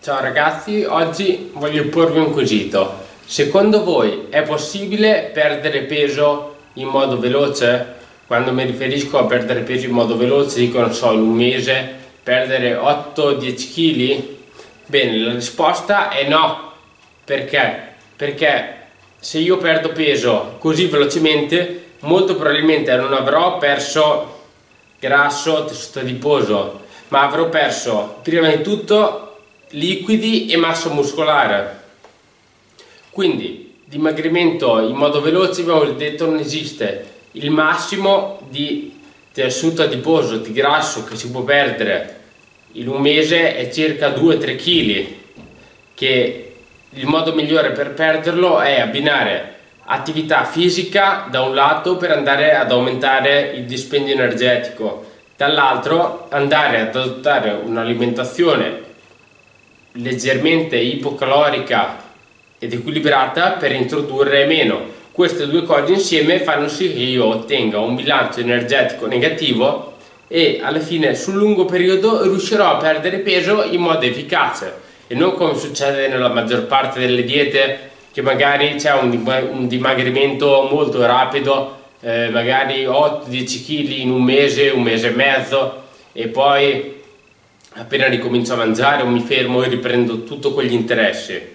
Ciao ragazzi, oggi voglio porvi un quesito. Secondo voi è possibile perdere peso in modo veloce? Quando mi riferisco a perdere peso in modo veloce, dico, non so, in un mese, perdere 8-10 kg? Bene, la risposta è no. Perché? Perché se io perdo peso così velocemente, molto probabilmente non avrò perso grasso, tessuto adiposo, ma avrò perso prima di tutto liquidi e massa muscolare. Quindi dimagrimento in modo veloce, abbiamo detto, non esiste. Il massimo di tessuto adiposo, di grasso che si può perdere in un mese è circa 2-3 kg, che il modo migliore per perderlo è abbinare attività fisica da un lato per andare ad aumentare il dispendio energetico, dall'altro andare ad adottare un'alimentazione leggermente ipocalorica ed equilibrata per introdurre meno. Queste due cose insieme fanno sì che io ottenga un bilancio energetico negativo e alla fine sul lungo periodo riuscirò a perdere peso in modo efficace e non come succede nella maggior parte delle diete, che magari c'è un dimagrimento molto rapido, magari 8-10 kg in un mese e mezzo, e poi appena ricomincio a mangiare o mi fermo e riprendo tutto quegli interessi.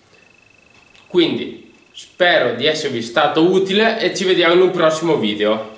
Quindi spero di esservi stato utile e ci vediamo in un prossimo video.